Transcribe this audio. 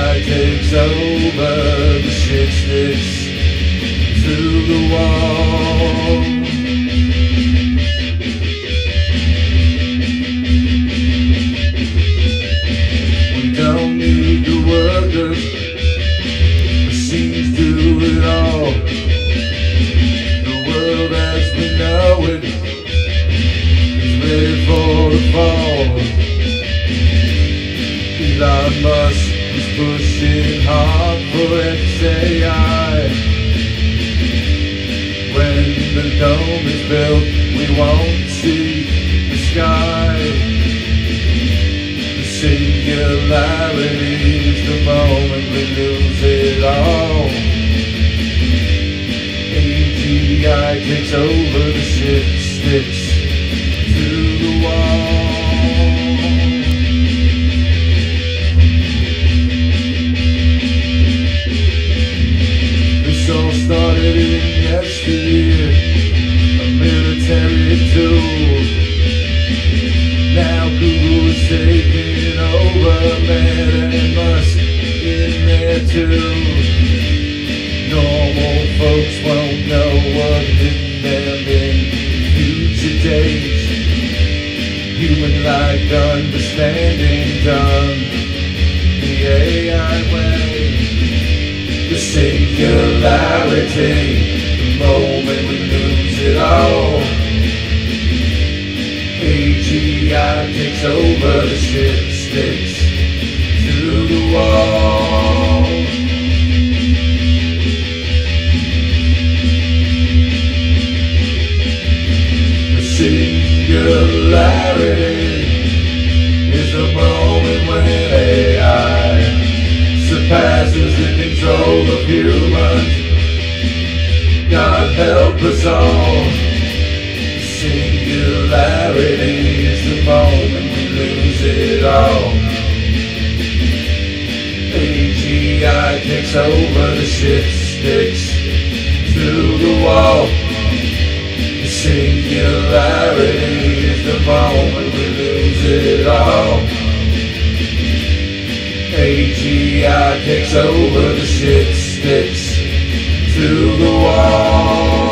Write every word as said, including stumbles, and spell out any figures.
I takes over, the shit sticks to the wall. We don't need the workers, machines do it all. The world as we know it is ready for the fall. Elon Musk is pushing hard for X A I. When the dome is built, we won't see the sky. The singularity is the moment we lose it all. A G I takes over, the ship sticks to the wall. This all started in yesteryear, a military tool. Now Google is taking over, man, and Musk in there too. Normal folks won't know what hit them in future days. Human-like understanding done the A I way. The singularity, the moment we lose it all. A G I takes over, the ship sticks to the wall. The singularity is the moment when A I surpasses the control of humans. God help us all. Singularity is the moment we lose it all. A G I takes over, the ship sticks to the wall. Singularity is the moment we lose it all. A G I takes over, the shit sticks to the wall.